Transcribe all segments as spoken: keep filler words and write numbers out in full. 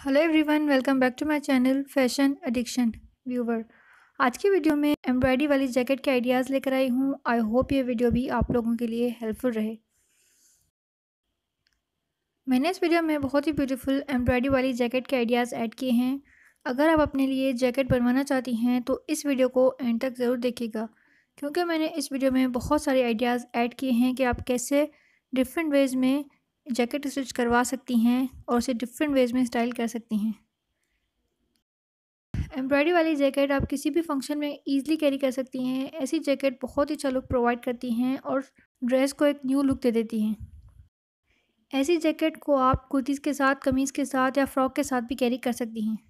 Hello everyone, welcome back to my channel fashion addiction viewer. आज की video में embroidery वाली जैकेट के आइडियाज़ लेकर आई हूँ। आई होप ये वीडियो भी आप लोगों के लिए हेल्पफुल रहे। मैंने इस वीडियो में बहुत ही ब्यूटीफुल एम्ब्रॉयडरी वाली जैकेट के आइडियाज़ ऐड किए हैं। अगर आप अपने लिए जैकेट बनवाना चाहती हैं तो इस वीडियो को एंड तक ज़रूर देखिएगा, क्योंकि मैंने इस वीडियो में बहुत सारे आइडियाज़ ऐड किए हैं कि आप कैसे डिफरेंट वेज़ में जैकेट स्टिच करवा सकती हैं और उसे डिफरेंट वेज़ में स्टाइल कर सकती हैं। एम्ब्रॉयडरी वाली जैकेट आप किसी भी फंक्शन में ईज़िली कैरी कर सकती हैं। ऐसी जैकेट बहुत ही अच्छा लुक प्रोवाइड करती हैं और ड्रेस को एक न्यू लुक दे देती हैं। ऐसी जैकेट को आप कुर्तीज़ के साथ, कमीज़ के साथ या फ्रॉक के साथ भी कैरी कर सकती हैं।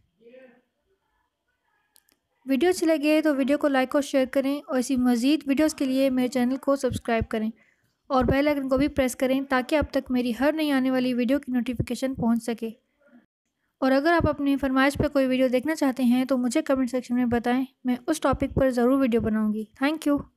वीडियो अच्छी लगे तो वीडियो को लाइक और शेयर करें और ऐसी मज़ीद वीडियोज़ के लिए मेरे चैनल को सब्सक्राइब करें और बेल आइकन को भी प्रेस करें ताकि अब तक मेरी हर नई आने वाली वीडियो की नोटिफिकेशन पहुँच सके। और अगर आप अपनी फरमाइश पर कोई वीडियो देखना चाहते हैं तो मुझे कमेंट सेक्शन में बताएं, मैं उस टॉपिक पर ज़रूर वीडियो बनाऊंगी। Thank you.